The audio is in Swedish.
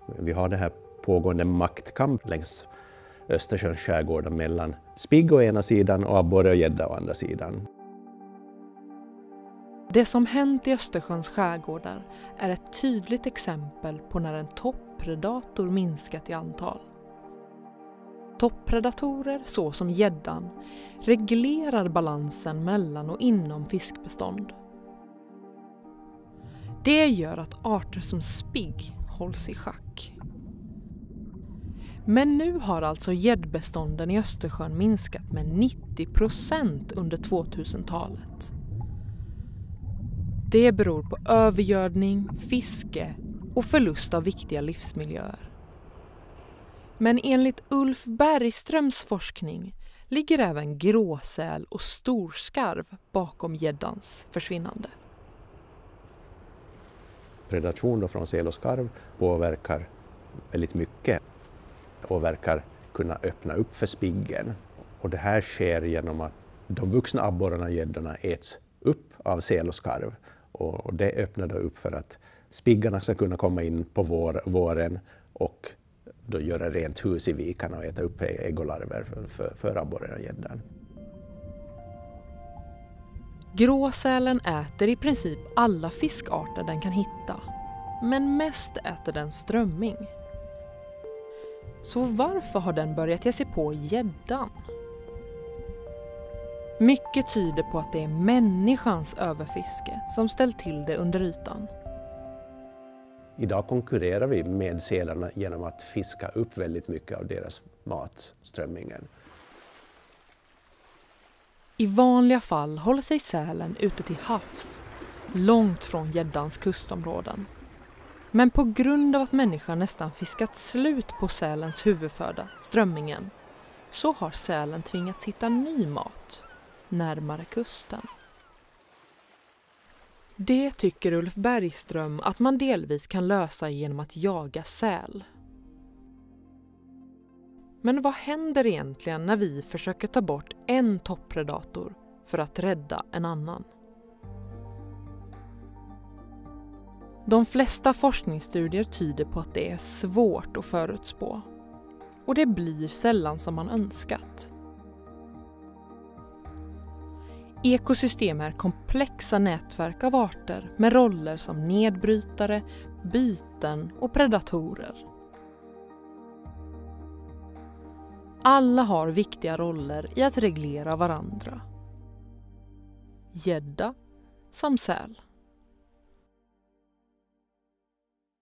Vi har det här pågående maktkamp längs Östersjöns skärgårdar mellan spigg å ena sidan och abborre och gädda å andra sidan. Det som hänt i Östersjöns skärgårdar är ett tydligt exempel på när en toppredator minskat i antal. Toppredatorer, såsom gäddan, reglerar balansen mellan och inom fiskbestånd. Det gör att arter som spigg hålls i schack. Men nu har alltså gäddbestånden i Östersjön minskat med 90% under 2000-talet. Det beror på övergödning, fiske och förlust av viktiga livsmiljöer. Men enligt Ulf Bergströms forskning ligger även gråsäl och storskarv bakom gäddans försvinnande. Predation från säl och skarv påverkar väldigt mycket och verkar kunna öppna upp för spiggen. Och det här sker genom att de vuxna abborrarna och gäddorna äts upp av säl och skarv. Och det öppnar då upp för att spiggarna ska kunna komma in på våren och då göra rent hus i vikarna och äta upp ägg och larver för abborren och gäddan. Gråsälen äter i princip alla fiskarter den kan hitta, men mest äter den strömming. Så varför har den börjat ge sig på gäddan? Mycket tyder på att det är människans överfiske som ställt till det under ytan. Idag konkurrerar vi med sälarna genom att fiska upp väldigt mycket av deras mat, strömmingen. I vanliga fall håller sig sälen ute till havs, långt från gäddans kustområden. Men på grund av att människan nästan fiskat slut på sälens huvudföda, strömmingen, så har sälen tvingats hitta ny mat närmare kusten. Det tycker Ulf Bergström att man delvis kan lösa genom att jaga säl. Men vad händer egentligen när vi försöker ta bort en toppredator för att rädda en annan? De flesta forskningsstudier tyder på att det är svårt att förutspå. Och det blir sällan som man önskat. Ekosystem är komplexa nätverk av arter med roller som nedbrytare, byten och predatorer. Alla har viktiga roller i att reglera varandra. Gädda som säl.